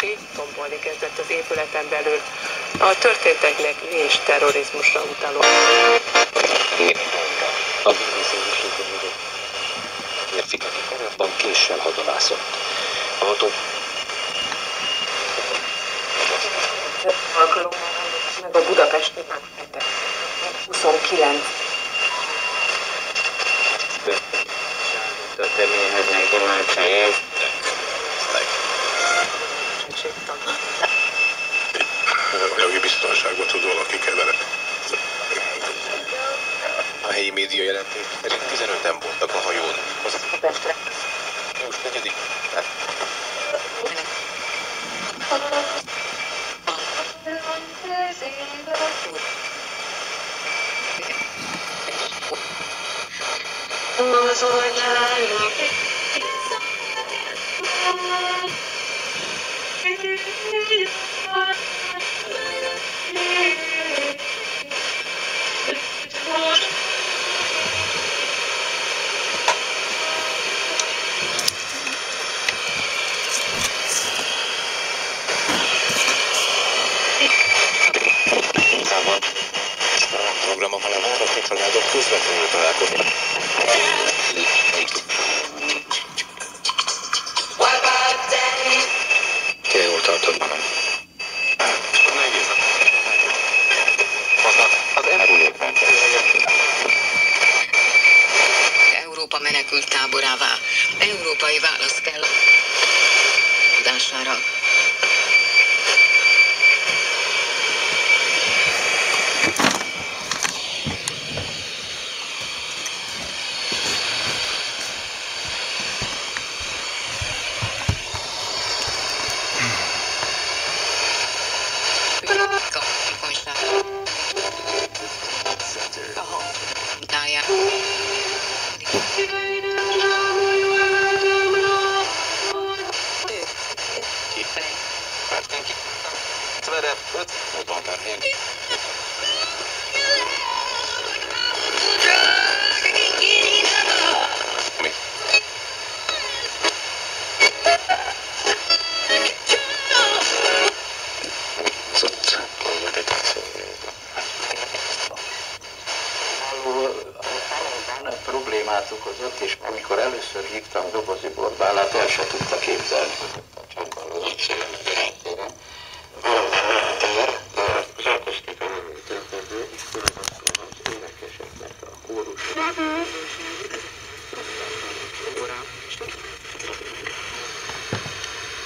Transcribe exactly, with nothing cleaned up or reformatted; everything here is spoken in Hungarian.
napig tombolni kezdett az épületen belül. A történteknek nincs terrorizmusra utaló. A bé bé cé ismételődött. Férfi, aki korábban késsel hadonászott. A ható... Alkalommal hallott meg a budapesti naphetet. huszonkilenc. A törvényhöznek gyümölcseit. Anyagi biztonságban tud valaki keveredni. A helyi média jelentés szerint tizenöten voltak a hajón. Az most negyedik. Programok, hanem városi családok közvetlenül találkoznak. Te jól tartod magam. Nehéz. Az elrúlépben kell. Európa menekült táborává. Európai válasz kell a tudására. Problémát okozott, és amikor először hívtam Dobozi Borbálát, el se tudta képzelni, hogy a csatbalózott szélenek háttérem. Az akusztika nem történő, és különböző az énekeseknek a kórus.